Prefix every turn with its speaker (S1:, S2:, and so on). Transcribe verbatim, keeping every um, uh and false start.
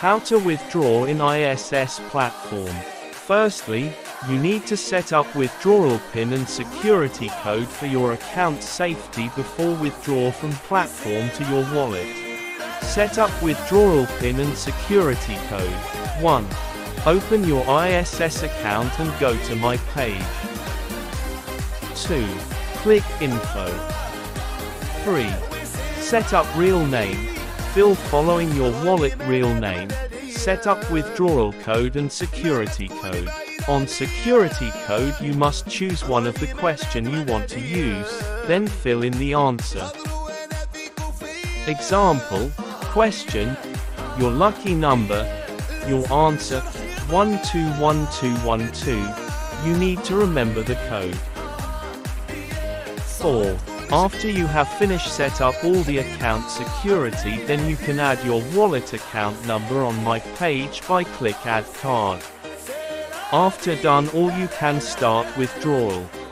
S1: How to withdraw in I S S Platform. Firstly, you need to set up Withdrawal PIN and Security code for your account safety before withdraw from platform to your wallet. Set up Withdrawal PIN and Security code. one. Open your I S S account and go to My Page. two. Click Info. three. Set up real name. Fill following your wallet real name. Set up withdrawal code and security code. On security code you must choose one of the question you want to use, then fill in the answer. Example, question, your lucky number, your answer, one two one two one two, you need to remember the code. four. After you have finished set up all the account security, then you can add your wallet account number on My Page by click Add Card. After done all you can start withdrawal.